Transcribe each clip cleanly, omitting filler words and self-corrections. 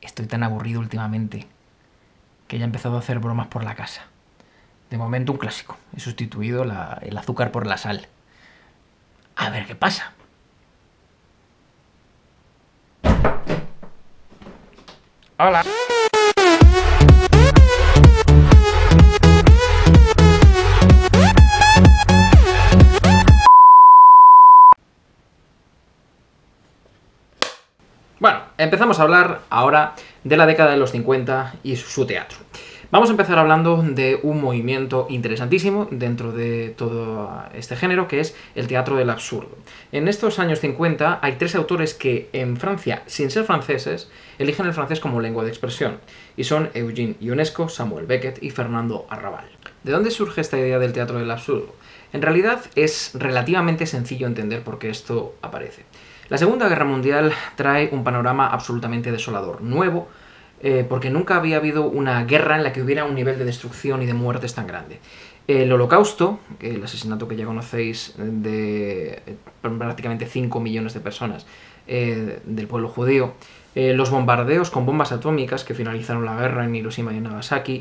Estoy tan aburrido últimamente que ya he empezado a hacer bromas por la casa. De momento un clásico. He sustituido el azúcar por la sal. A ver qué pasa. Hola. Bueno, empezamos a hablar ahora de la década de los 50 y su teatro. Vamos a empezar hablando de un movimiento interesantísimo dentro de todo este género, que es el teatro del absurdo. En estos años 50 hay tres autores que en Francia, sin ser franceses, eligen el francés como lengua de expresión, y son Eugène Ionesco, Samuel Beckett y Fernando Arrabal. ¿De dónde surge esta idea del teatro del absurdo? En realidad es relativamente sencillo entender por qué esto aparece. La Segunda Guerra Mundial trae un panorama absolutamente desolador, nuevo, porque nunca había habido una guerra en la que hubiera un nivel de destrucción y de muertes tan grande. El Holocausto, el asesinato que ya conocéis de prácticamente 5 millones de personas del pueblo judío, los bombardeos con bombas atómicas que finalizaron la guerra en Hiroshima y en Nagasaki,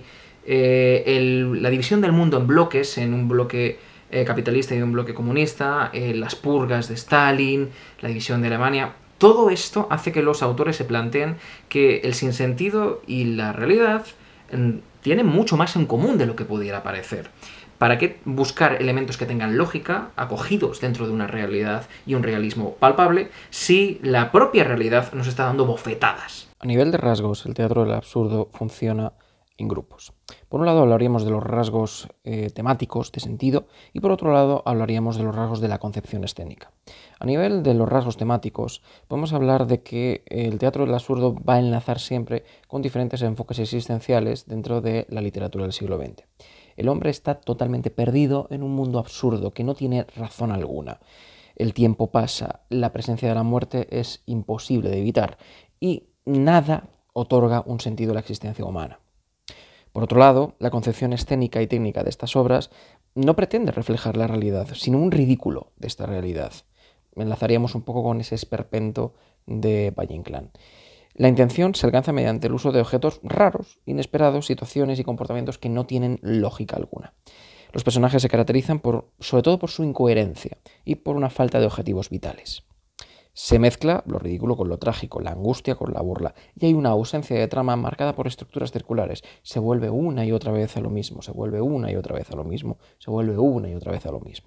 la división del mundo en bloques, en un bloque capitalista y un bloque comunista, las purgas de Stalin, la división de Alemania. Todo esto hace que los autores se planteen que el sinsentido y la realidad tienen mucho más en común de lo que pudiera parecer. ¿Para qué buscar elementos que tengan lógica, acogidos dentro de una realidad y un realismo palpable, si la propia realidad nos está dando bofetadas? A nivel de rasgos, el teatro del absurdo funciona en grupos. Por un lado hablaríamos de los rasgos temáticos de sentido y por otro lado hablaríamos de los rasgos de la concepción escénica. A nivel de los rasgos temáticos podemos hablar de que el teatro del absurdo va a enlazar siempre con diferentes enfoques existenciales dentro de la literatura del siglo XX. El hombre está totalmente perdido en un mundo absurdo que no tiene razón alguna. El tiempo pasa, la presencia de la muerte es imposible de evitar y nada otorga un sentido a la existencia humana. Por otro lado, la concepción escénica y técnica de estas obras no pretende reflejar la realidad, sino un ridículo de esta realidad. Enlazaríamos un poco con ese esperpento de Valle Inclán. La intención se alcanza mediante el uso de objetos raros, inesperados, situaciones y comportamientos que no tienen lógica alguna. Los personajes se caracterizan sobre todo por su incoherencia y por una falta de objetivos vitales. Se mezcla lo ridículo con lo trágico, la angustia con la burla, y hay una ausencia de trama marcada por estructuras circulares. Se vuelve una y otra vez a lo mismo, se vuelve una y otra vez a lo mismo, se vuelve una y otra vez a lo mismo.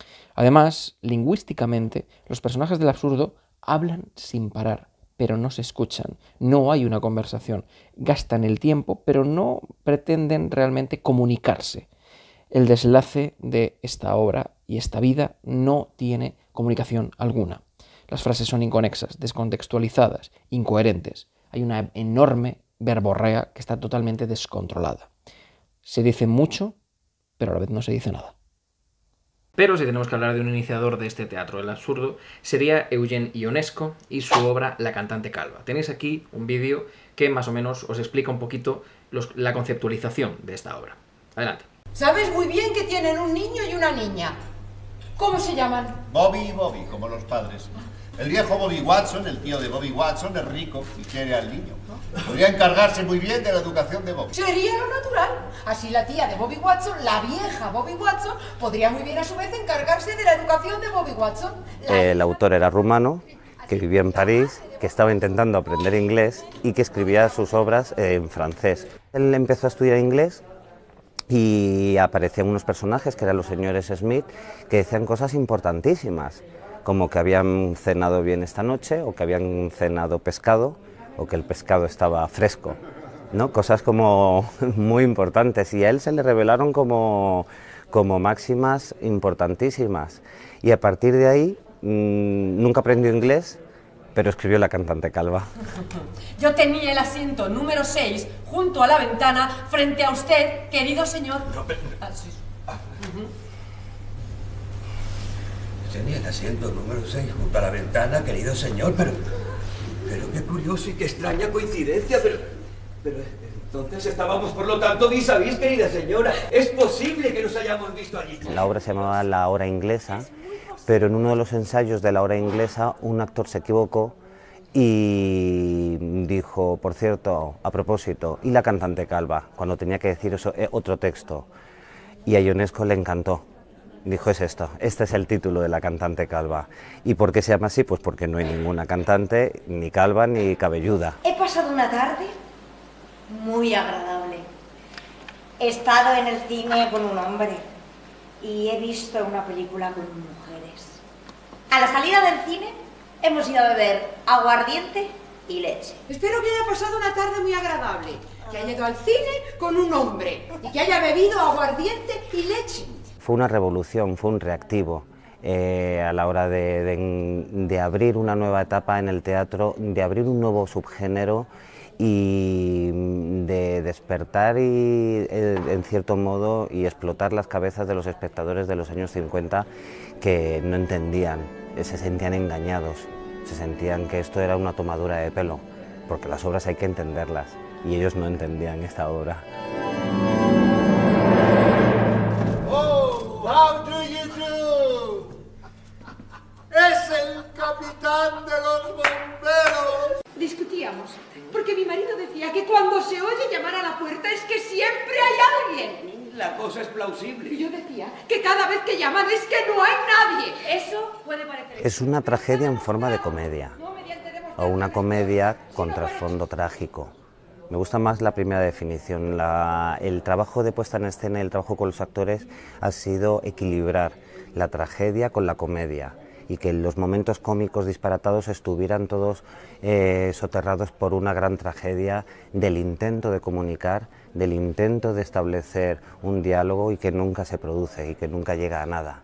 Además, lingüísticamente, los personajes del absurdo hablan sin parar, pero no se escuchan, no hay una conversación, gastan el tiempo, pero no pretenden realmente comunicarse. El desenlace de esta obra y esta vida no tiene comunicación alguna. Las frases son inconexas, descontextualizadas, incoherentes. Hay una enorme verborrea que está totalmente descontrolada. Se dice mucho, pero a la vez no se dice nada. Pero si tenemos que hablar de un iniciador de este teatro del absurdo, sería Eugène Ionesco y su obra La cantante calva. Tenéis aquí un vídeo que más o menos os explica un poquito la conceptualización de esta obra. Adelante. Sabes muy bien que tienen un niño y una niña. ¿Cómo se llaman? Bobby y Bobby, como los padres. El viejo Bobby Watson, el tío de Bobby Watson, es rico y quiere al niño. Podría encargarse muy bien de la educación de Bobby. Sería lo natural. Así la tía de Bobby Watson, la vieja Bobby Watson, podría muy bien a su vez encargarse de la educación de Bobby Watson. El autor era rumano, que vivía en París, que estaba intentando aprender inglés y que escribía sus obras en francés. Él empezó a estudiar inglés y aparecían unos personajes, que eran los señores Smith, que decían cosas importantísimas, como que habían cenado bien esta noche, o que habían cenado pescado, o que el pescado estaba fresco, ¿no? Cosas como muy importantes, y a él se le revelaron como máximas importantísimas. Y a partir de ahí, nunca aprendió inglés, pero escribió La cantante calva. Yo tenía el asiento número 6 junto a la ventana frente a usted, querido señor. No, pero... Sí. Tenía el asiento número 6 junto a la ventana, querido señor, pero qué curioso y qué extraña coincidencia, pero entonces estábamos por lo tanto vis a vis, querida señora. Es posible que nos hayamos visto allí. La obra se llamaba La hora inglesa, pero en uno de los ensayos de La hora inglesa un actor se equivocó y dijo dijo, por cierto, a propósito, ¿y la cantante calva? Cuando tenía que decir eso, otro texto. Y a Ionesco le encantó. Dijo, es esto, este es el título de la cantante calva. ¿Y por qué se llama así? Pues porque no hay ninguna cantante, ni calva ni cabelluda. He pasado una tarde muy agradable. He estado en el cine con un hombre y he visto una película con mujeres. A la salida del cine hemos ido a beber aguardiente y leche. Espero que haya pasado una tarde muy agradable, que haya ido al cine con un hombre y que haya bebido aguardiente y leche. Fue una revolución, fue un reactivo a la hora de abrir una nueva etapa en el teatro, de abrir un nuevo subgénero y de despertar en cierto modo y explotar las cabezas de los espectadores de los años 50 que no entendían, se sentían engañados, se sentían que esto era una tomadura de pelo, porque las obras hay que entenderlas y ellos no entendían esta obra. How do you do? Es el capitán de los bomberos. Discutíamos, porque mi marido decía que cuando se oye llamar a la puerta es que siempre hay alguien. La cosa es plausible. Y yo decía que cada vez que llaman es que no hay nadie. Eso puede parecer... Es una tragedia en forma de comedia, o una comedia con trasfondo trágico. Me gusta más la primera definición. El trabajo de puesta en escena y el trabajo con los actores ha sido equilibrar la tragedia con la comedia y que los momentos cómicos disparatados estuvieran todos soterrados por una gran tragedia del intento de comunicar, del intento de establecer un diálogo y que nunca se produce y que nunca llega a nada.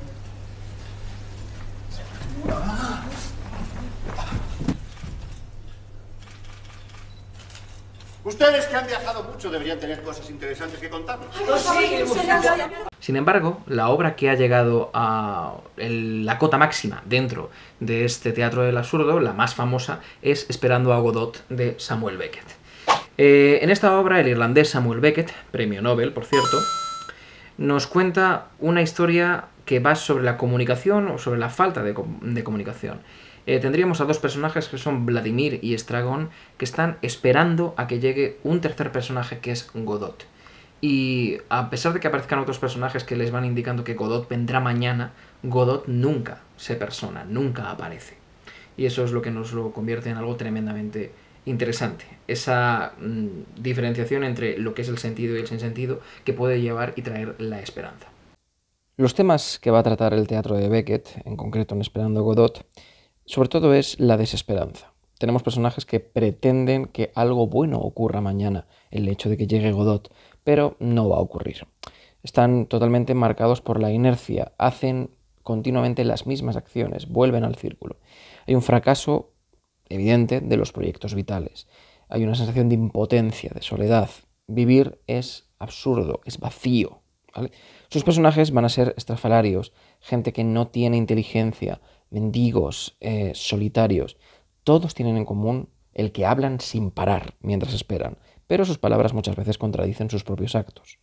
Ustedes que han viajado mucho deberían tener cosas interesantes que contarnos. Sin embargo, la obra que ha llegado a la cota máxima dentro de este teatro del absurdo, la más famosa, es Esperando a Godot, de Samuel Beckett. En esta obra, el irlandés Samuel Beckett, premio Nobel, por cierto, nos cuenta una historia que va sobre la comunicación o sobre la falta de comunicación. Tendríamos a dos personajes que son Vladimir y Estragón, que están esperando a que llegue un tercer personaje que es Godot. Y a pesar de que aparezcan otros personajes que les van indicando que Godot vendrá mañana, Godot nunca se persona, nunca aparece. Y eso es lo que nos lo convierte en algo tremendamente interesante. Esa diferenciación entre lo que es el sentido y el sinsentido que puede llevar y traer la esperanza. Los temas que va a tratar el teatro de Beckett, en concreto en Esperando a Godot, sobre todo es la desesperanza. Tenemos personajes que pretenden que algo bueno ocurra mañana, el hecho de que llegue Godot, pero no va a ocurrir. Están totalmente marcados por la inercia, hacen continuamente las mismas acciones, vuelven al círculo. Hay un fracaso evidente de los proyectos vitales. Hay una sensación de impotencia, de soledad. Vivir es absurdo, es vacío, ¿vale? Sus personajes van a ser estrafalarios, gente que no tiene inteligencia, mendigos, solitarios. Todos tienen en común el que hablan sin parar mientras esperan, pero sus palabras muchas veces contradicen sus propios actos.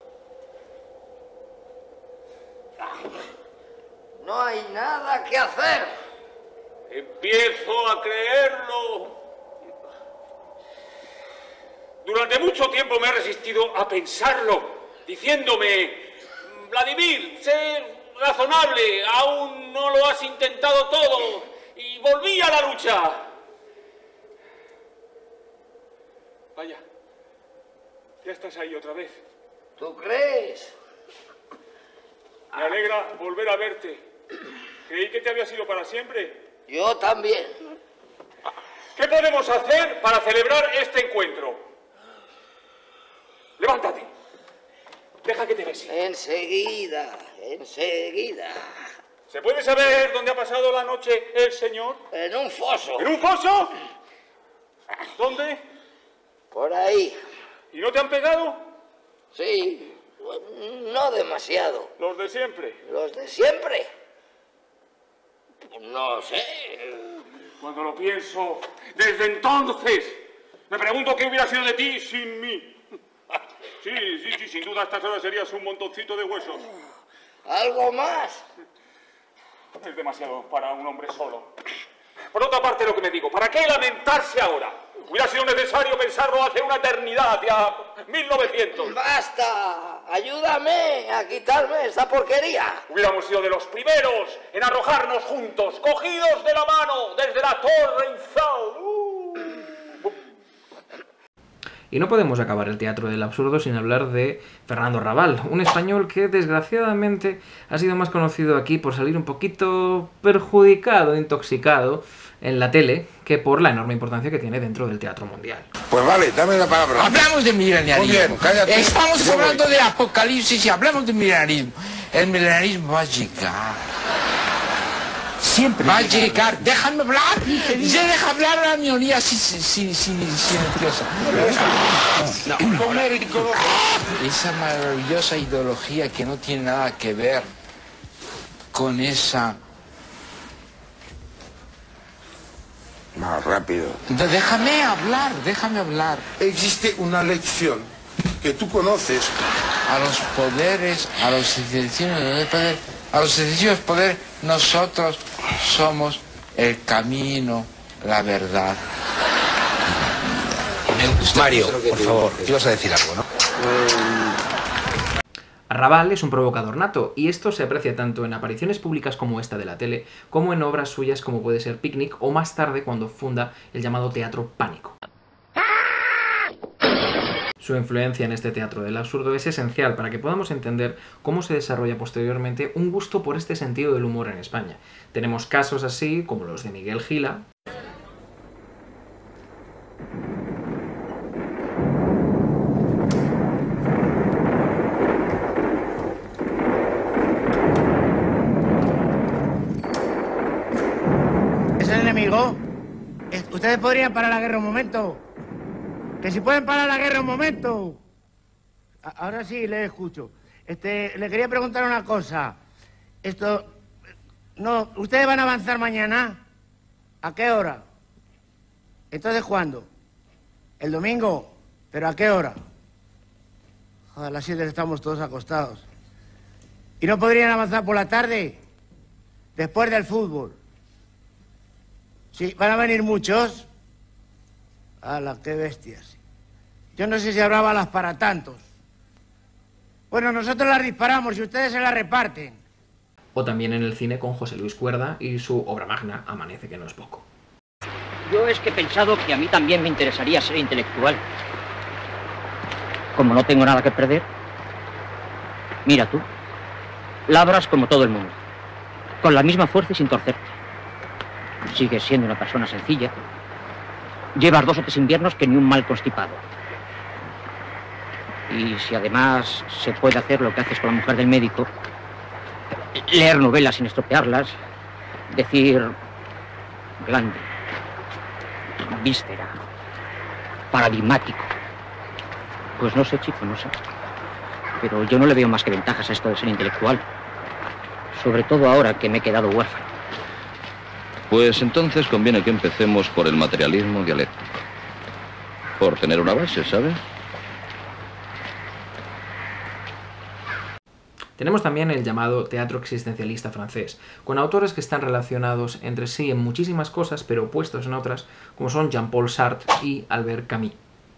No hay nada que hacer. Empiezo a creerlo. Durante mucho tiempo me he resistido a pensarlo, diciéndome, Vladimir, sé razonable, aún no lo has intentado todo, y volví a la lucha. Vaya, ya estás ahí otra vez. ¿Tú crees? Me alegra volver a verte. Creí que te había sido para siempre. Yo también. ¿Qué podemos hacer para celebrar este encuentro? Levántate. Deja que te bese. Enseguida, enseguida. ¿Se puede saber dónde ha pasado la noche el señor? En un foso. ¿En un foso? ¿Dónde? Por ahí. ¿Y no te han pegado? Sí, no demasiado. ¿Los de siempre? ¿Los de siempre? No sé. Cuando lo pienso, desde entonces, me pregunto qué hubiera sido de ti sin mí. Sí, sin duda a estas horas serías un montoncito de huesos. ¿Algo más? Es demasiado para un hombre solo. Por otra parte, lo que me digo, ¿para qué lamentarse ahora? Hubiera sido necesario pensarlo hace una eternidad, ya 1900. ¡Basta! ¡Ayúdame a quitarme esta porquería! Hubiéramos sido de los primeros en arrojarnos juntos, cogidos de la mano, desde la Torre Eiffel. Y no podemos acabar el teatro del absurdo sin hablar de Fernando Rabal, un español que desgraciadamente ha sido más conocido aquí por salir un poquito perjudicado, intoxicado en la tele, que por la enorme importancia que tiene dentro del teatro mundial. Pues vale, dame la palabra. Hablamos de milenarismo. Muy bien, cállate. Estamos hablando de apocalipsis y hablamos de milenarismo. El milenarismo va a llegar. Siempre va a llegar. Déjame hablar. Ya deja hablar a la minoría silenciosa. Esa maravillosa ideología que no tiene nada que ver con esa... Más rápido. Déjame hablar. Existe una lección que tú conoces. A los poderes, a los excesivos poderes, nosotros somos el camino, la verdad. Mario, por favor, ibas a decir algo, ¿no? Rabal es un provocador nato, y esto se aprecia tanto en apariciones públicas como esta de la tele, como en obras suyas como puede ser Picnic, o más tarde cuando funda el llamado Teatro Pánico. Su influencia en este teatro del absurdo es esencial para que podamos entender cómo se desarrolla posteriormente un gusto por este sentido del humor en España. Tenemos casos así como los de Miguel Gila, ¿Es el enemigo? ¿Ustedes podrían parar la guerra un momento? Que si pueden parar la guerra un momento. Ahora sí le escucho. Le quería preguntar una cosa. No, ¿ustedes van a avanzar mañana? ¿A qué hora? ¿Entonces cuándo? ¿El domingo? ¿Pero a qué hora? A las 7 estamos todos acostados. ¿Y no podrían avanzar por la tarde? Después del fútbol. Sí, ¿van a venir muchos? ¡Hala, qué bestias! Yo no sé si habrá balas para tantos. Bueno, nosotros las disparamos y ustedes se las reparten. O también en el cine con José Luis Cuerda y su obra magna Amanece, que no es poco. Yo es que he pensado que a mí también me interesaría ser intelectual. Como no tengo nada que perder, mira tú, labras como todo el mundo, con la misma fuerza y sin torcerte. Sigues siendo una persona sencilla. Llevas 2 o 3 inviernos que ni un mal constipado. Y si además se puede hacer lo que haces con la mujer del médico, leer novelas sin estropearlas, decir grande, víscera, paradigmático. Pues no sé, chico, no sé. Pero yo no le veo más que ventajas a esto de ser intelectual. Sobre todo ahora que me he quedado huérfano. Pues entonces conviene que empecemos por el materialismo dialéctico. Por tener una base, ¿sabes? Tenemos también el llamado teatro existencialista francés, con autores que están relacionados entre sí en muchísimas cosas, pero opuestos en otras, como son Jean-Paul Sartre y Albert Camus.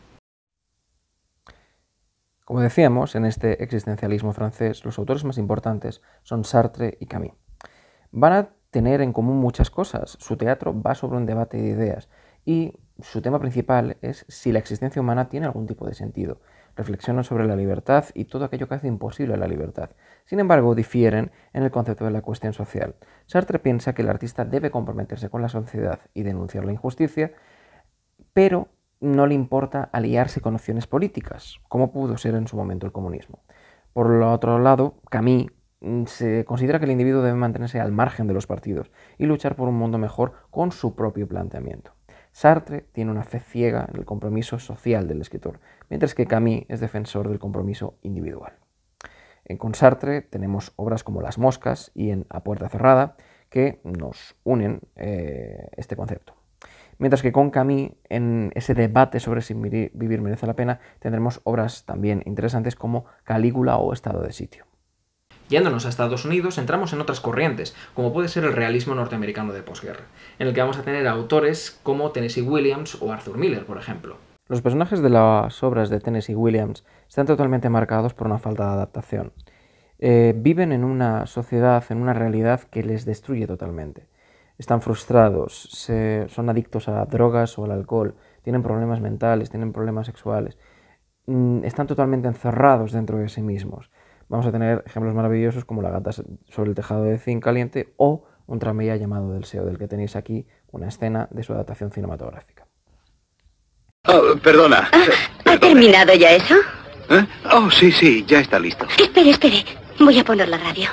Como decíamos, en este existencialismo francés, los autores más importantes son Sartre y Camus. Van a tener en común muchas cosas. Su teatro va sobre un debate de ideas y su tema principal es si la existencia humana tiene algún tipo de sentido. Reflexionan sobre la libertad y todo aquello que hace imposible la libertad. Sin embargo, difieren en el concepto de la cuestión social. Sartre piensa que el artista debe comprometerse con la sociedad y denunciar la injusticia, pero no le importa aliarse con opciones políticas, como pudo ser en su momento el comunismo. Por el otro lado, Camus se considera que el individuo debe mantenerse al margen de los partidos y luchar por un mundo mejor con su propio planteamiento. Sartre tiene una fe ciega en el compromiso social del escritor, mientras que Camus es defensor del compromiso individual. Con Sartre tenemos obras como Las moscas y en A puerta cerrada, que nos unen este concepto. Mientras que con Camus, en ese debate sobre si vivir merece la pena, tendremos obras también interesantes como Calígula o Estado de sitio. Yéndonos a Estados Unidos, entramos en otras corrientes, como puede ser el realismo norteamericano de posguerra, en el que vamos a tener autores como Tennessee Williams o Arthur Miller, por ejemplo. Los personajes de las obras de Tennessee Williams están totalmente marcados por una falta de adaptación. Viven en una sociedad, en una realidad que les destruye totalmente. Están frustrados, son adictos a drogas o al alcohol, tienen problemas mentales, tienen problemas sexuales. Están totalmente encerrados dentro de sí mismos. Vamos a tener ejemplos maravillosos como La gata sobre el tejado de zinc caliente o Un tranvía llamado Deseo, del que tenéis aquí una escena de su adaptación cinematográfica. Oh, perdona. ¿Ha terminado ya eso? ¿Eh? Oh, sí, ya está listo. Espere. Voy a poner la radio.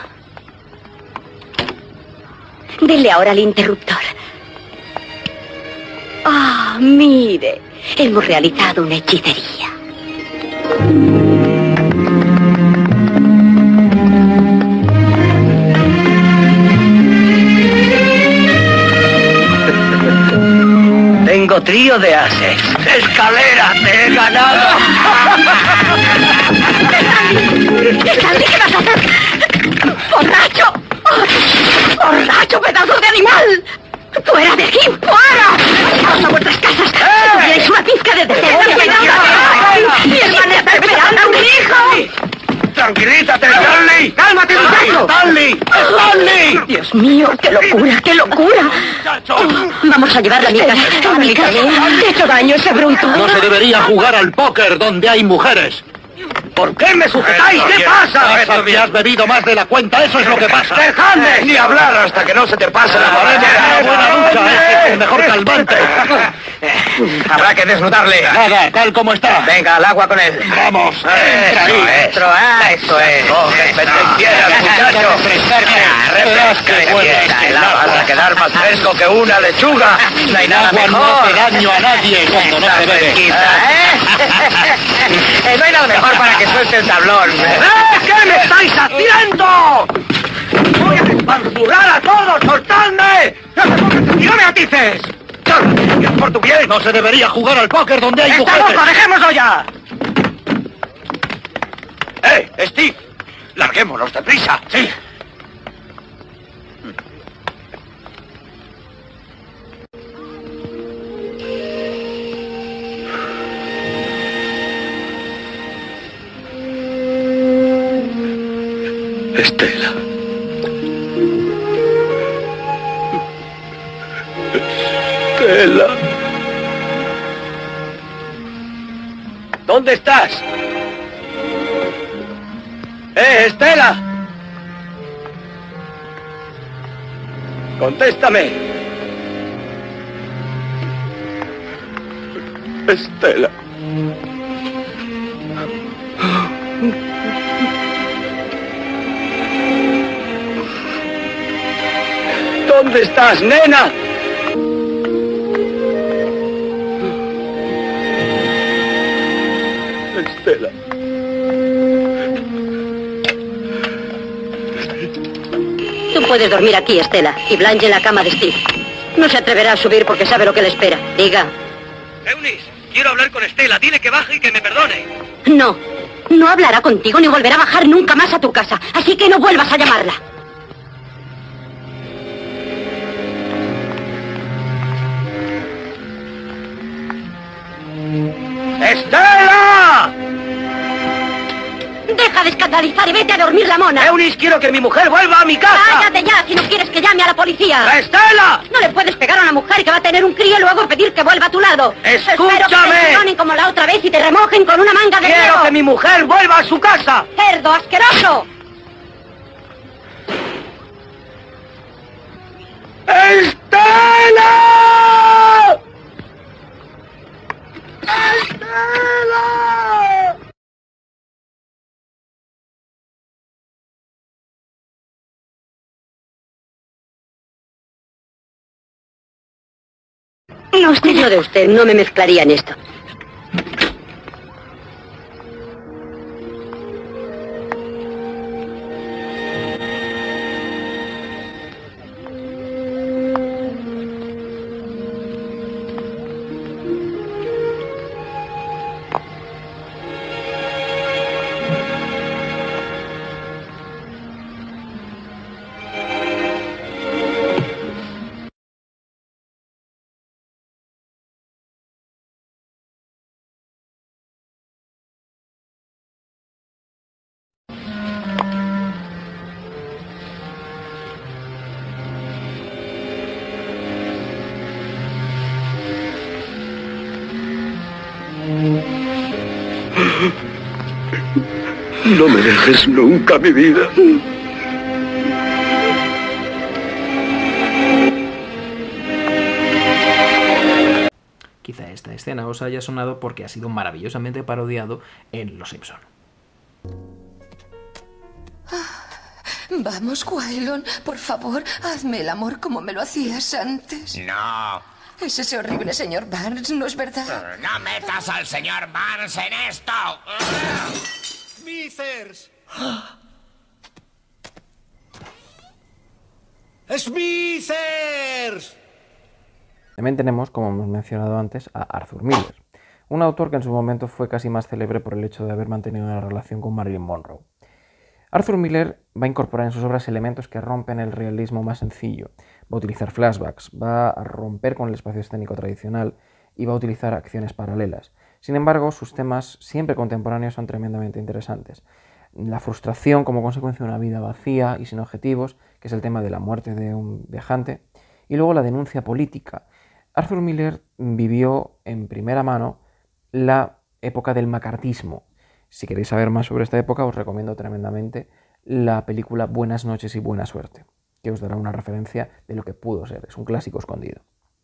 Denle ahora al interruptor. Ah, mire. Hemos realizado una hechicería. Tengo trío de ases. ¡Escalera! ¡Te he ganado! ¡Stanley! ¿Qué vas a hacer? ¡Borracho! ¡Borracho, pedazo de animal! ¡Fuera de aquí! ¡Fuera! ¡Vamos a vuestras casas! ¡Tienes una pizca de deseo! ¡Mi hermana está esperando a un hijo! ¡Tranquilízate, Stanley! ¡Cálmate, muchacho! ¡Stanley! ¡Dios mío! ¡Qué locura! ¡Qué locura! Vamos a llevarla a mi casa. A mi casa. ¿Te ha hecho daño ese bruto? No se debería jugar al póker donde hay mujeres. ¿Por qué me sujetáis? ¿Qué pasa? Has bebido más de la cuenta, eso es lo que pasa. ¡Dejadme! Ni hablar hasta que no se te pase la borrachera. Buena ducha, es el mejor calmante. Habrá que desnudarle. Nada, tal como está. Venga, al agua con él. Vamos. Eso es. Coge pendenciera, muchacho. Refresca. El agua va a quedar más fresco que una lechuga. No hay nada mejor. No hace daño a nadie cuando no se bebe. No hay nada mejor para que suelte el tablón. ¿Qué me estáis haciendo? ¡Voy a despanzurar a todos! ¡Soltadme! ¡No me atices! ¡Por tu bien! No se debería jugar al póker donde hay mujeres. ¡Está loco! ¡Dejémoslo ya! Steve! ¡Larguémonos deprisa! ¡Sí! Estela. Estela. ¿Dónde estás? Estela. Contéstame. Estela. ¿Dónde estás, nena? Estela. Tú puedes dormir aquí, Estela, y Blanche en la cama de Steve. No se atreverá a subir porque sabe lo que le espera. Diga. Eunice, quiero hablar con Estela. Dile que baje y que me perdone. No hablará contigo ni volverá a bajar nunca más a tu casa. Así que no vuelvas a llamarla. ¡Estela! Deja de escandalizar y vete a dormir, la mona. Eunice, quiero que mi mujer vuelva a mi casa. ¡Cállate ya si no quieres que llame a la policía! ¡Estela! No le puedes pegar a una mujer que va a tener un crío y luego pedir que vuelva a tu lado. ¡Escúchame! Espero que te perdonen como la otra vez y te remojen con una manga de ¡Quiero dedo. que mi mujer vuelva a su casa! ¡Cerdo asqueroso! ¡Estela! ¡Estela! No, yo de usted no me mezclaría en esto. No me dejes nunca, mi vida. Quizá esta escena os haya sonado porque ha sido maravillosamente parodiado en Los Simpson. Vamos, Quailon, por favor, hazme el amor como me lo hacías antes. No. Es ese horrible señor Barnes, ¿no es verdad? No metas al señor Barnes en esto. ¡Smithers! ¡Smithers! También tenemos, como hemos mencionado antes, a Arthur Miller, un autor que en su momento fue casi más célebre por el hecho de haber mantenido una relación con Marilyn Monroe. Arthur Miller va a incorporar en sus obras elementos que rompen el realismo más sencillo, va a utilizar flashbacks, va a romper con el espacio escénico tradicional y va a utilizar acciones paralelas. Sin embargo, sus temas, siempre contemporáneos, son tremendamente interesantes. La frustración como consecuencia de una vida vacía y sin objetivos, que es el tema de la muerte de un viajante, y luego la denuncia política. Arthur Miller vivió en primera mano la época del macartismo. Si queréis saber más sobre esta época, os recomiendo tremendamente la película Buenas noches y buena suerte, que os dará una referencia de lo que pudo ser. Es un clásico escondido.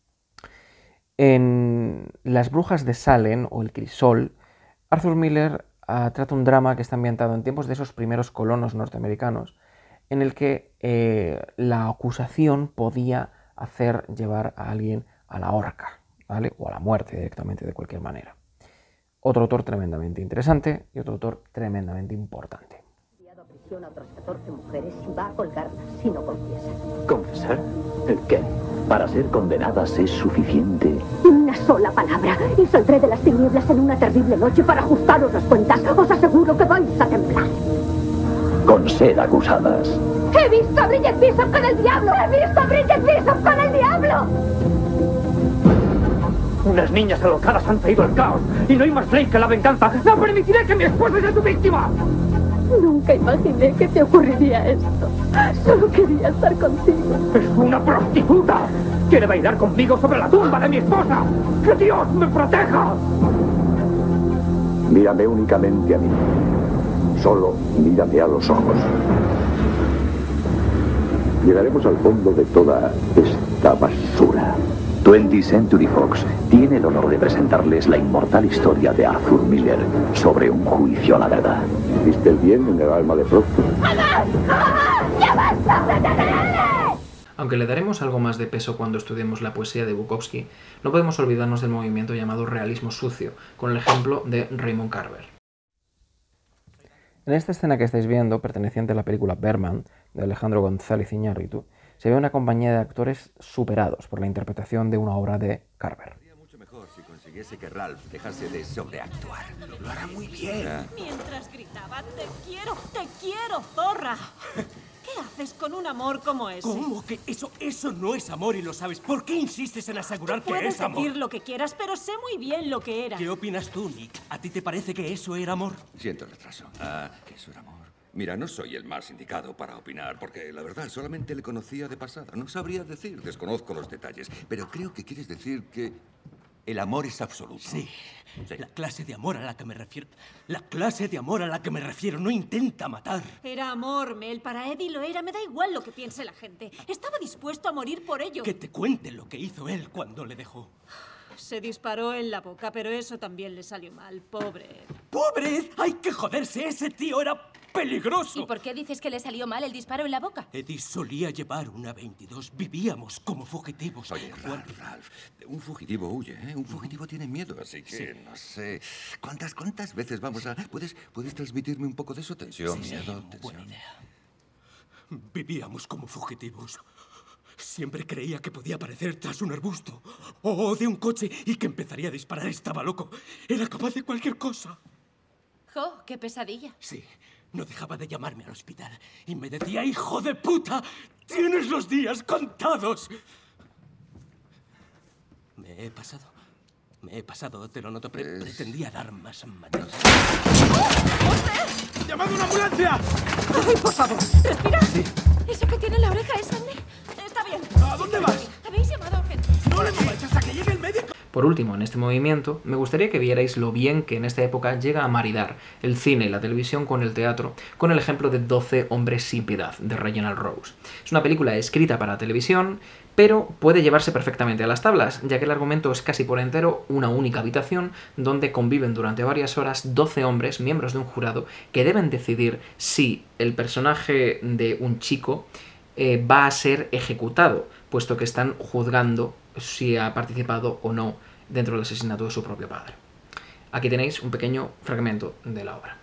En Las brujas de Salem, o El crisol, Arthur Miller trata un drama que está ambientado en tiempos de esos primeros colonos norteamericanos, en el que la acusación podía hacer llevar a alguien a la horca, ¿vale? O a la muerte directamente, de cualquier manera. Otro autor tremendamente interesante y otro autor tremendamente importante. A prisión a otras 14 mujeres y va a colgarlas si no confiesa. ¿Confesar? ¿El qué? Para ser condenadas es suficiente. Una sola palabra y saldré de las tinieblas en una terrible noche para ajustaros las cuentas. Os aseguro que vais a temblar. Con ser acusadas. ¡He visto a Bridget Bishop con el diablo! ¡He visto a Bridget Bishop con el diablo! Unas niñas alocadas han traído el caos y no hay más ley que la venganza. ¡No permitiré que mi esposa sea tu víctima! Nunca imaginé que te ocurriría esto. Solo quería estar contigo. ¡Es una prostituta! ¡Quiere bailar conmigo sobre la tumba de mi esposa! ¡Que Dios me proteja! Mírame únicamente a mí. Solo mírame a los ojos. Llegaremos al fondo de toda esta basura. 20th Century Fox tiene el honor de presentarles la inmortal historia de Arthur Miller sobre un juicio a la verdad. ¿Viste el bien en el alma de Proctor? ¡Ya basta de detenerle! Aunque le daremos algo más de peso cuando estudiemos la poesía de Bukowski, no podemos olvidarnos del movimiento llamado realismo sucio, con el ejemplo de Raymond Carver. En esta escena que estáis viendo, perteneciente a la película Berman, de Alejandro González Iñárritu, se ve una compañía de actores superados por la interpretación de una obra de Carver. Sería mucho mejor si consiguiese que Ralph dejase de sobreactuar. Lo hará muy bien. Mientras gritaba, te quiero, zorra. ¿Qué haces con un amor como ese? ¿Cómo que eso no es amor y lo sabes? ¿Por qué insistes en asegurar que es amor? Puedes decir lo que quieras, pero sé muy bien lo que era. ¿Qué opinas tú, Nick? ¿A ti te parece que eso era amor? Siento el retraso. Que eso era amor. Mira, no soy el más indicado para opinar, porque la verdad solamente le conocía de pasada. No sabría decir, desconozco los detalles, pero creo que quieres decir que el amor es absoluto. Sí. La clase de amor a la que me refiero. La clase de amor a la que me refiero no intenta matar. Era amor, Mel. Para Eddie lo era. Me da igual lo que piense la gente. Estaba dispuesto a morir por ello. Que te cuente lo que hizo él cuando le dejó. Se disparó en la boca, pero eso también le salió mal. Pobre Ed. ¡Pobre Ed! ¡Hay que joderse! ¡Ese tío era peligroso! ¿Y por qué dices que le salió mal el disparo en la boca? Eddie solía llevar una 22. Vivíamos como fugitivos. Oye, Ralph, un fugitivo huye, ¿eh? Un fugitivo tiene miedo, así que no sé. ¿Cuántas veces vamos a...? ¿Puedes transmitirme un poco de eso? Tensión, miedo, tensión. Buena idea. Vivíamos como fugitivos. Siempre creía que podía aparecer tras un arbusto o de un coche y que empezaría a disparar. Estaba loco. Era capaz de cualquier cosa. ¡Jo, qué pesadilla! Sí, no dejaba de llamarme al hospital y me decía, ¡hijo de puta! ¡Tienes los días contados! Me he pasado, te lo noto. Pretendía dar más material. ¡Oh! ¡Llamad a una ambulancia! ¡Ay, por favor! ¡Respira! Sí. ¿Eso que tiene en la oreja es sangre? Está bien. ¿A dónde vas? ¿Habéis llamado a urgencia? ¡No le mováis hasta que llegue el médico! Por último, en este movimiento, me gustaría que vierais lo bien que en esta época llega a maridar el cine y la televisión con el teatro, con el ejemplo de 12 hombres sin piedad, de Reginald Rose. Es una película escrita para televisión, pero puede llevarse perfectamente a las tablas, ya que el argumento es casi por entero una única habitación donde conviven durante varias horas 12 hombres, miembros de un jurado, que deben decidir si el personaje de un chico va a ser ejecutado, puesto que están juzgando si ha participado o no dentro del asesinato de su propio padre. Aquí tenéis un pequeño fragmento de la obra.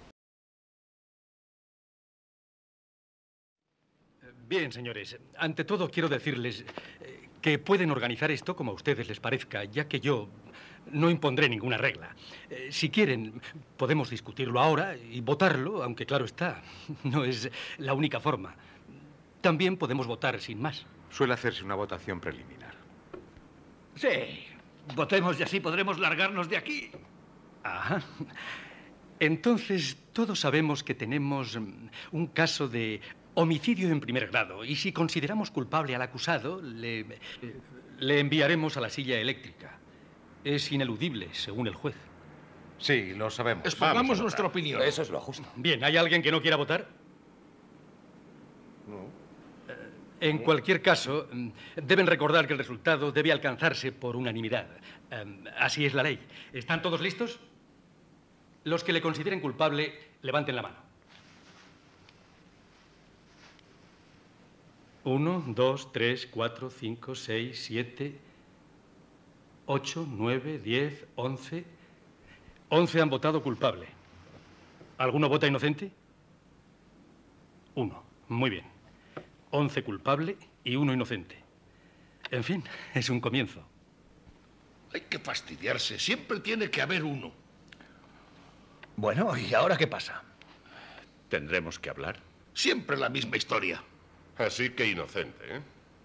Bien, señores, ante todo quiero decirles que pueden organizar esto como a ustedes les parezca, ya que yo no impondré ninguna regla. Si quieren, podemos discutirlo ahora y votarlo, aunque claro está, no es la única forma. También podemos votar sin más. Suele hacerse una votación preliminar. Sí, votemos y así podremos largarnos de aquí. Ajá. Entonces, todos sabemos que tenemos un caso de homicidio en primer grado, y si consideramos culpable al acusado, le enviaremos a la silla eléctrica. Es ineludible, según el juez. Sí, lo sabemos. Expongamos nuestra opinión. Eso es lo justo. Bien, ¿hay alguien que no quiera votar? No. En cualquier caso, deben recordar que el resultado debe alcanzarse por unanimidad. Así es la ley. ¿Están todos listos? Los que le consideren culpable, levanten la mano. 1, 2, 3, 4, 5, 6, 7, 8, 9, 10, 11. 11 han votado culpable. ¿Alguno vota inocente? 1. Muy bien. 11 culpable y 1 inocente. En fin, es un comienzo. Hay que fastidiarse. Siempre tiene que haber uno. Bueno, ¿y ahora qué pasa? ¿Tendremos que hablar? Siempre la misma historia. Así que inocente, ¿eh?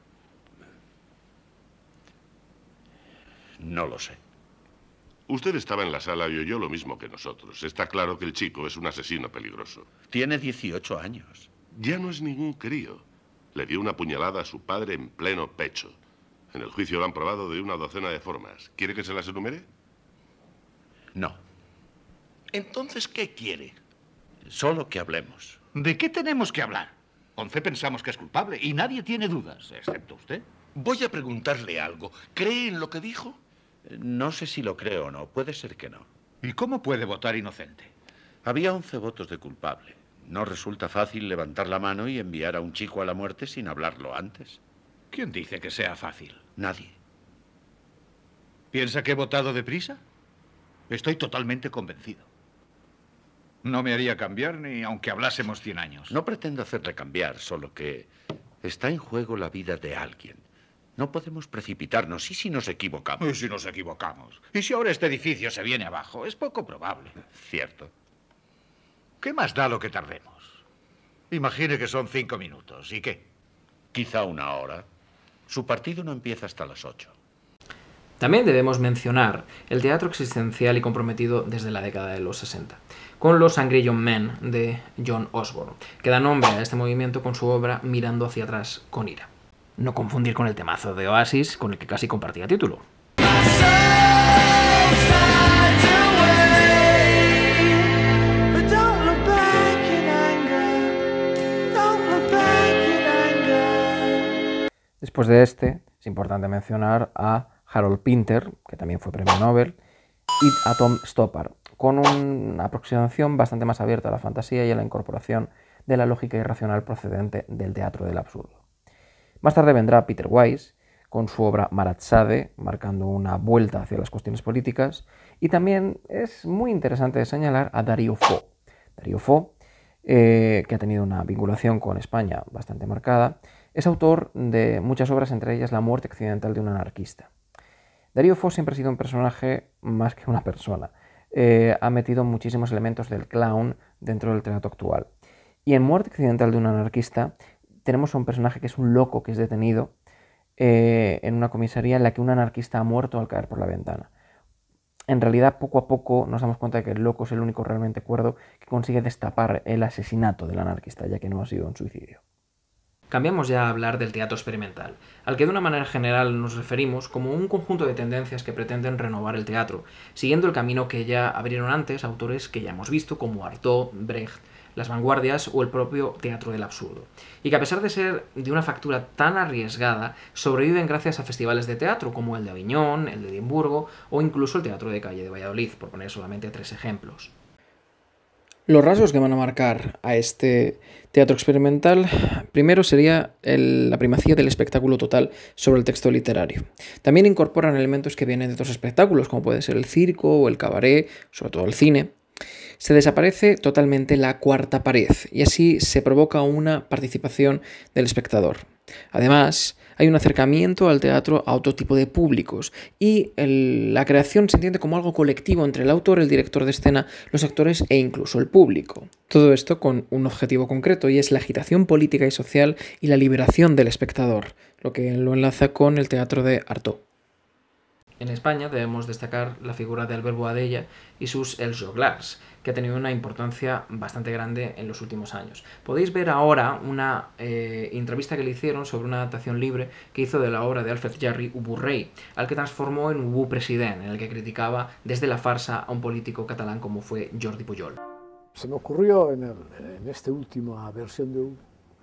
No lo sé. Usted estaba en la sala y oyó lo mismo que nosotros. Está claro que el chico es un asesino peligroso. Tiene 18 años. Ya no es ningún crío. Le dio una puñalada a su padre en pleno pecho. En el juicio lo han probado de una docena de formas. ¿Quiere que se las enumere? No. Entonces, ¿qué quiere? Solo que hablemos. ¿De qué tenemos que hablar? 11 pensamos que es culpable y nadie tiene dudas, excepto usted. Voy a preguntarle algo. ¿Cree en lo que dijo? No sé si lo creo o no. Puede ser que no. ¿Y cómo puede votar inocente? Había 11 votos de culpable. No resulta fácil levantar la mano y enviar a un chico a la muerte sin hablarlo antes. ¿Quién dice que sea fácil? Nadie. ¿Piensa que he votado deprisa? Estoy totalmente convencido. No me haría cambiar ni aunque hablásemos 100 años. No pretendo hacerle cambiar, solo que está en juego la vida de alguien. No podemos precipitarnos. ¿Y si nos equivocamos? ¿Y si nos equivocamos? ¿Y si ahora este edificio se viene abajo? Es poco probable. Cierto. ¿Qué más da lo que tardemos? Imagine que son 5 minutos. ¿Y qué? Quizá 1 hora. Su partido no empieza hasta las 8. También debemos mencionar el teatro existencial y comprometido desde la década de los 60, con los Angry Young Men de John Osborne, que da nombre a este movimiento con su obra Mirando hacia atrás con ira. No confundir con el temazo de Oasis, con el que casi compartía título. Después de este, es importante mencionar a Harold Pinter, que también fue premio Nobel, y a Tom Stoppard, con una aproximación bastante más abierta a la fantasía y a la incorporación de la lógica irracional procedente del teatro del absurdo. Más tarde vendrá Peter Weiss, con su obra Maratxade, marcando una vuelta hacia las cuestiones políticas, y también es muy interesante señalar a Dario Fo. Dario Fo, que ha tenido una vinculación con España bastante marcada, es autor de muchas obras, entre ellas La muerte accidental de un anarquista. Dario Fo siempre ha sido un personaje más que una persona. Ha metido muchísimos elementos del clown dentro del teatro actual. Y en Muerte accidental de un anarquista tenemos a un personaje que es un loco que es detenido en una comisaría en la que un anarquista ha muerto al caer por la ventana. En realidad, poco a poco nos damos cuenta de que el loco es el único realmente cuerdo que consigue destapar el asesinato del anarquista, ya que no ha sido un suicidio. cambiamos ya a hablar del teatro experimental, al que de una manera general nos referimos como un conjunto de tendencias que pretenden renovar el teatro, siguiendo el camino que ya abrieron antes autores que ya hemos visto como Artaud, Brecht, las vanguardias o el propio teatro del absurdo, y que a pesar de ser de una factura tan arriesgada, sobreviven gracias a festivales de teatro como el de Aviñón, el de Edimburgo o incluso el Teatro de Calle de Valladolid, por poner solamente 3 ejemplos. Los rasgos que van a marcar a este teatro experimental, primero sería la primacía del espectáculo total sobre el texto literario. También incorporan elementos que vienen de otros espectáculos, como puede ser el circo o el cabaret, sobre todo el cine. Se desaparece totalmente la cuarta pared y así se provoca una participación del espectador. Además, hay un acercamiento al teatro a otro tipo de públicos y la creación se entiende como algo colectivo entre el autor, el director de escena, los actores e incluso el público. Todo esto con un objetivo concreto y es la agitación política y social y la liberación del espectador, lo que lo enlaza con el teatro de Artaud. En España debemos destacar la figura de Albert Boadella y sus Els Joglars, que ha tenido una importancia bastante grande en los últimos años. Podéis ver ahora una entrevista que le hicieron sobre una adaptación libre que hizo de la obra de Alfred Jarry, Ubu Rey, al que transformó en Ubu President, en el que criticaba desde la farsa a un político catalán como fue Jordi Pujol. Se me ocurrió en esta última versión de Ubu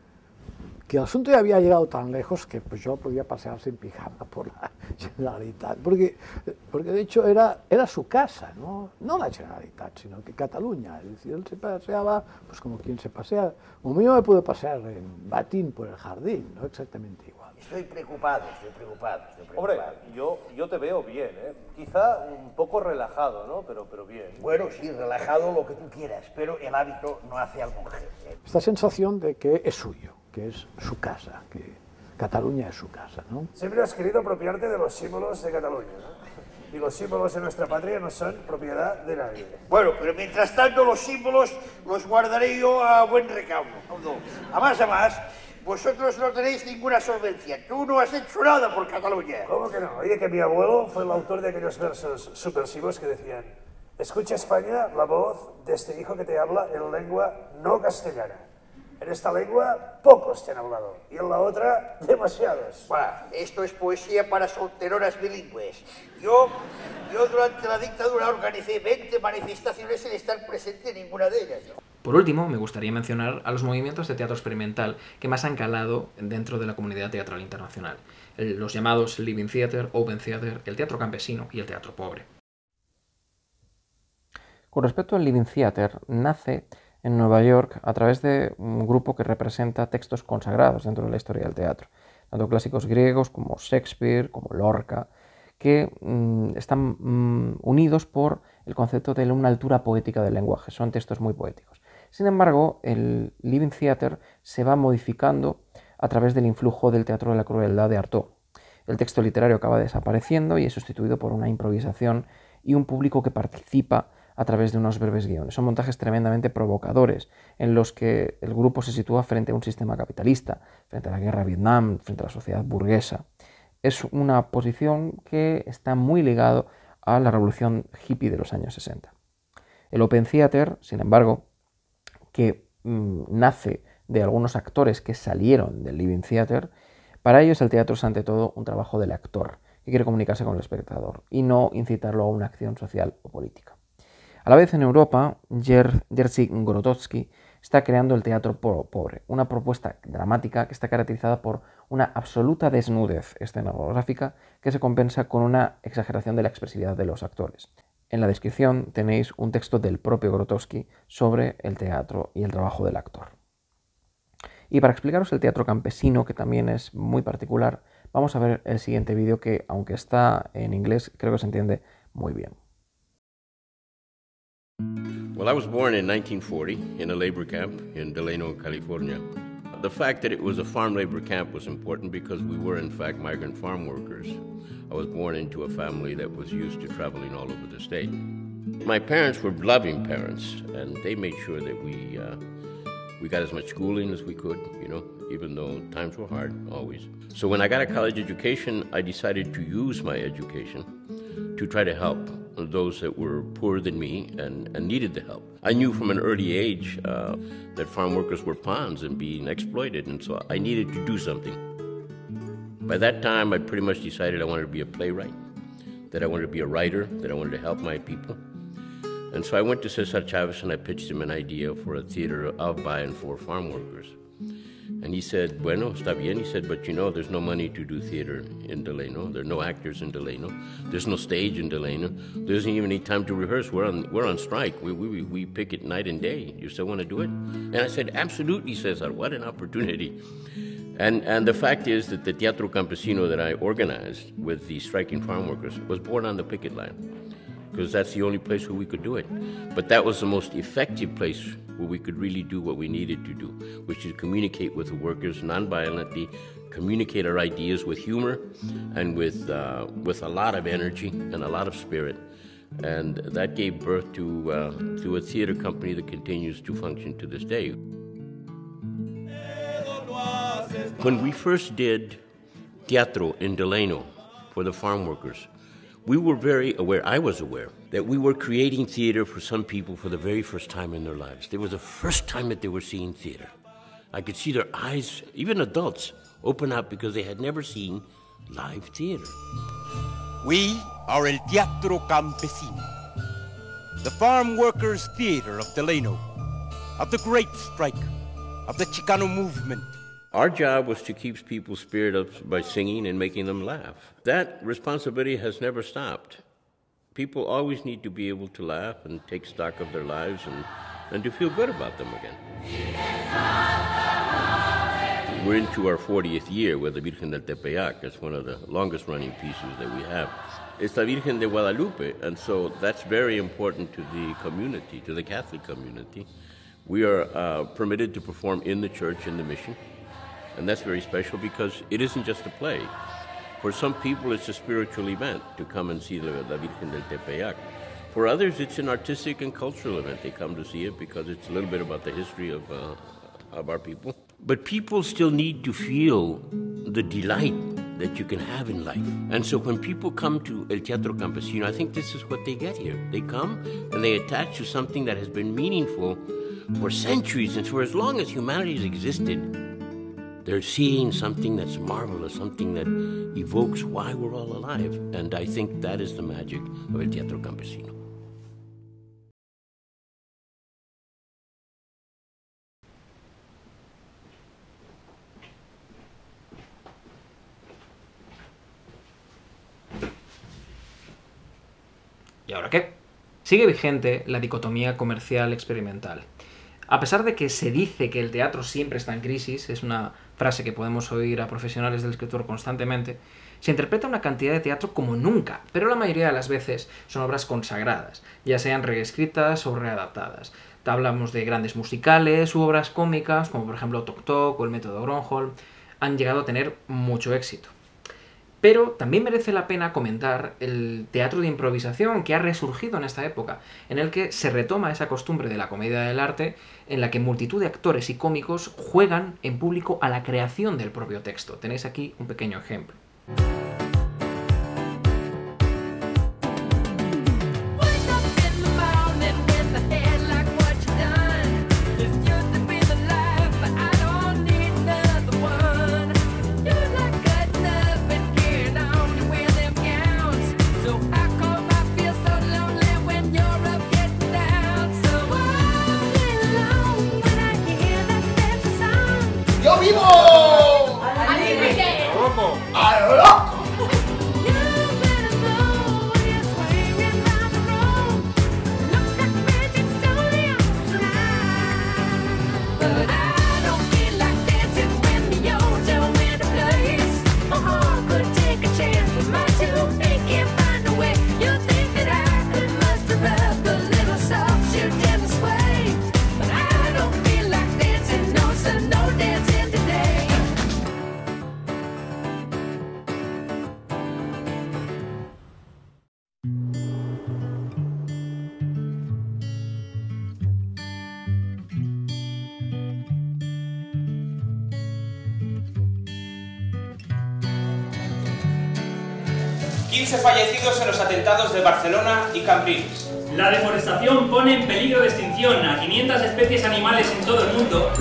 que el asunto ya había llegado tan lejos que pues yo podía pasear sin pijama por la Generalitat, porque de hecho era su casa, ¿no? No la Generalitat, sino que Cataluña, es decir, él se paseaba pues como quien se pasea, como yo me puedo pasear en batín por el jardín, ¿no? Exactamente igual. Estoy preocupado. Hombre, yo te veo bien, ¿eh? Quizá un poco relajado, ¿no? Pero bien. Bueno, sí, relajado lo que tú quieras, pero el hábito no hace al monje. Esta sensación de que es suyo, que es su casa, que Cataluña es su casa, ¿no? Siempre has querido apropiarte de los símbolos de Cataluña, ¿no? Y los símbolos de nuestra patria no son propiedad de nadie. Bueno, pero mientras tanto los símbolos los guardaré yo a buen recaudo. A más, vosotros no tenéis ninguna solvencia. Tú no has hecho nada por Cataluña. ¿Cómo que no? Oye, que mi abuelo fue el autor de aquellos versos subversivos que decían: escucha, España, la voz de este hijo que te habla en lengua no castellana. En esta lengua pocos te han hablado y en la otra demasiados. Bueno, esto es poesía para solteronas bilingües. Yo durante la dictadura organicé 20 manifestaciones sin estar presente en ninguna de ellas, ¿no? Por último, me gustaría mencionar a los movimientos de teatro experimental que más han calado dentro de la comunidad teatral internacional. Los llamados Living Theatre, Open Theatre, el teatro campesino y el teatro pobre. Con respecto al Living Theatre, nace en Nueva York a través de un grupo que representa textos consagrados dentro de la historia del teatro, tanto clásicos griegos como Shakespeare, como Lorca, que están unidos por el concepto de una altura poética del lenguaje, son textos muy poéticos. Sin embargo, el Living Theatre se va modificando a través del influjo del teatro de la crueldad de Artaud. El texto literario acaba desapareciendo y es sustituido por una improvisación y un público que participa a través de unos breves guiones. Son montajes tremendamente provocadores en los que el grupo se sitúa frente a un sistema capitalista, frente a la guerra de Vietnam, frente a la sociedad burguesa. Es una posición que está muy ligado a la revolución hippie de los años 60. El Open Theatre, sin embargo, que nace de algunos actores que salieron del Living Theatre, para ellos el teatro es ante todo un trabajo del actor, que quiere comunicarse con el espectador y no incitarlo a una acción social o política. A la vez en Europa, Jerzy Grotowski está creando el teatro pobre, una propuesta dramática que está caracterizada por una absoluta desnudez escenográfica que se compensa con una exageración de la expresividad de los actores. En la descripción tenéis un texto del propio Grotowski sobre el teatro y el trabajo del actor. Y para explicaros el teatro campesino, que también es muy particular, vamos a ver el siguiente vídeo que, aunque está en inglés, creo que se entiende muy bien. Well, I was born in 1940 in a labor camp in Delano, California. The fact that it was a farm labor camp was important because we were, in fact, migrant farm workers. I was born into a family that was used to traveling all over the state. My parents were loving parents, and they made sure that we got as much schooling as we could, you know, even though times were hard, always. So when I got a college education, I decided to use my education to try to help those that were poorer than me and needed the help. I knew from an early age that farm workers were pawns and being exploited, and so I needed to do something. By that time, I pretty much decided I wanted to be a playwright, that I wanted to be a writer, that I wanted to help my people. And so I went to Cesar Chavez and I pitched him an idea for a theater of, by, and for farm workers. And he said, bueno, está bien. He said, but you know, there's no money to do theater in Delano. There are no actors in Delano. There's no stage in Delano. There isn't even any time to rehearse. We're on strike. We pick it night and day. You still want to do it? And I said, absolutely, Cesar. What an opportunity. And the fact is that the Teatro Campesino that I organized with the striking farm workers was born on the picket line, because that's the only place where we could do it. But that was the most effective place where we could really do what we needed to do, which is communicate with the workers nonviolently, communicate our ideas with humor and with a lot of energy and a lot of spirit. And that gave birth to a theater company that continues to function to this day. When we first did teatro in Delano for the farm workers, we were very aware, I was aware, that we were creating theater for some people for the very first time in their lives. It was the first time that they were seeing theater. I could see their eyes, even adults, open up because they had never seen live theater. We are El Teatro Campesino, the farm workers' theater of Delano, of the Great Strike, of the Chicano movement. Our job was to keep people's spirit up by singing and making them laugh. That responsibility has never stopped. People always need to be able to laugh and take stock of their lives and to feel good about them again. We're into our 40th year with the Virgen del Tepeyac. It's one of the longest running pieces that we have. It's the Virgen de Guadalupe, and so that's very important to the community, to the Catholic community. We are permitted to perform in the church, in the mission. And that's very special because it isn't just a play. For some people, it's a spiritual event to come and see the Virgen del Tepeyac. For others, it's an artistic and cultural event. They come to see it because it's a little bit about the history of our people. But people still need to feel the delight that you can have in life. And so when people come to El Teatro Campesino, I think this is what they get here. They come and they attach to something that has been meaningful for centuries and for as long as humanity has existed. They're seeing something that's marvelous, something that evokes why we're all alive. And I think that is the magic of El Teatro Campesino. ¿Y ahora qué? Sigue vigente la dicotomía comercial experimental. A pesar de que se dice que el teatro siempre está en crisis, es una frase que podemos oír a profesionales del escritor constantemente, se interpreta una cantidad de teatro como nunca, pero la mayoría de las veces son obras consagradas, ya sean reescritas o readaptadas. Hablamos de grandes musicales u obras cómicas, como por ejemplo Toc Toc o El Método Gronholm, han llegado a tener mucho éxito. Pero también merece la pena comentar el teatro de improvisación que ha resurgido en esta época, en el que se retoma esa costumbre de la comedia del arte, en la que multitud de actores y cómicos juegan en público a la creación del propio texto. Tenéis aquí un pequeño ejemplo. ¡Yo vivo! ¡A lo loco! Today 15 fallecidos en los atentados de Barcelona y Cambrils. La deforestación pone en peligro de extinción a 500 especies animales en todo el mundo.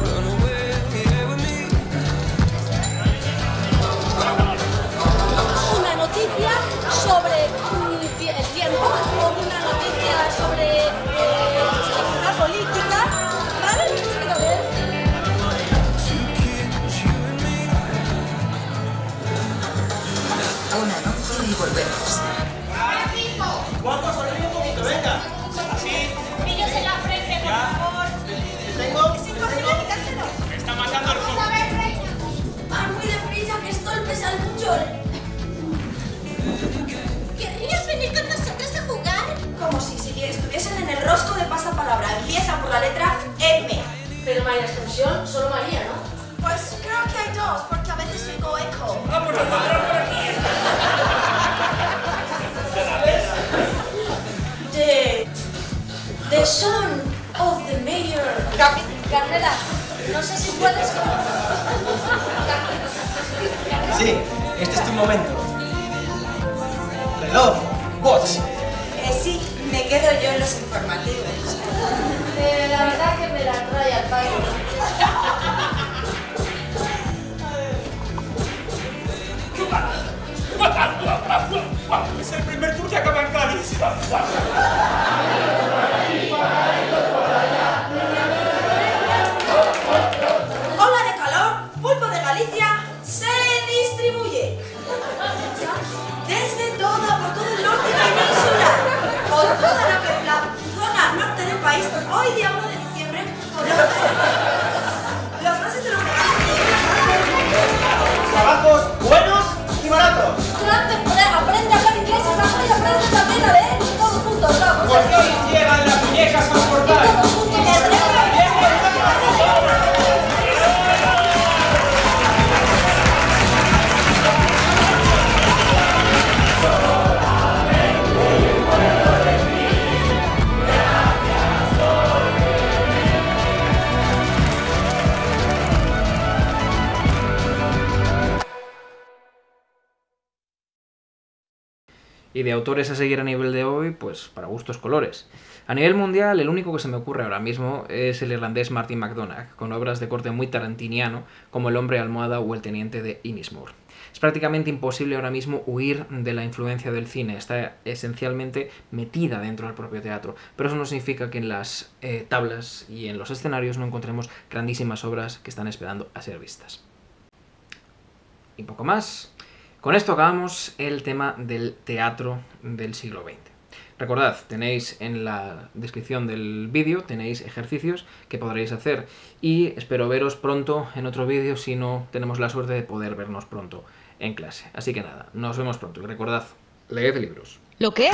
Una noticia sobre el tiempo o una noticia sobre la política, ¿vale? A ver. Un anuncio y volvemos. Guapo, sonríe un poquito, venga. Así. Pillos en la frente, por favor. Tengo. Es imposible quitárselo. Me está matando el Vamos fútbol. a ver, Reina. Van muy deprisa, que esto pesa mucho. ¿Querrías venir con nosotros a jugar? Como si estuviesen en el rosco de pasapalabra. Empieza por la letra M. Pero María Extensión, solo María, ¿no? Pues creo que hay dos, porque a veces oigo eco. ¡Ah, pues lo encontramos por aquí! The son of the mayor. Carmela, no sé si puedes... Sí, este es tu momento. Reloj, watch. Sí, me quedo yo en los informativos. La verdad que me la trae al país. Es el primer tour que acaba en Cádiz. Ola de calor, pulpo de Galicia, se distribuye desde por todo el norte peninsular, por toda la zona norte del país, hoy día 1 de diciembre, con los gases de los Trabajos buenos y baratos. Aprende a hablar inglés y aprende también a leer todos juntos, vamos. Por fin llegan las muñecas al portal. Y de autores a seguir a nivel de hoy, pues para gustos colores. A nivel mundial, el único que se me ocurre ahora mismo es el irlandés Martin McDonagh, con obras de corte muy tarantiniano, como El hombre almohada o El teniente de Innismore. Es prácticamente imposible ahora mismo huir de la influencia del cine, está esencialmente metida dentro del propio teatro, pero eso no significa que en las tablas y en los escenarios no encontremos grandísimas obras que están esperando a ser vistas. Y poco más. Con esto acabamos el tema del teatro del siglo XX. Recordad, tenéis en la descripción del vídeo, tenéis ejercicios que podréis hacer y espero veros pronto en otro vídeo si no tenemos la suerte de poder vernos pronto en clase. Así que nada, nos vemos pronto y recordad, leed libros. ¿Lo qué?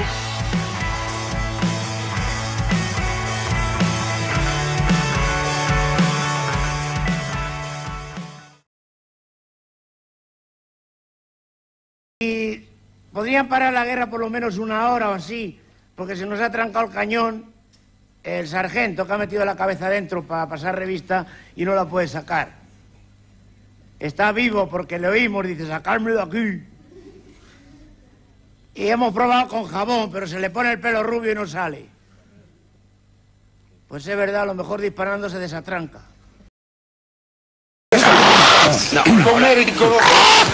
Y podrían parar la guerra por lo menos una hora o así, porque se nos ha trancado el cañón, el sargento que ha metido la cabeza dentro para pasar revista y no la puede sacar. Está vivo porque le oímos, dice, sacarme de aquí. Y hemos probado con jabón, pero se le pone el pelo rubio y no sale. Pues es verdad, a lo mejor disparando se desatranca. No,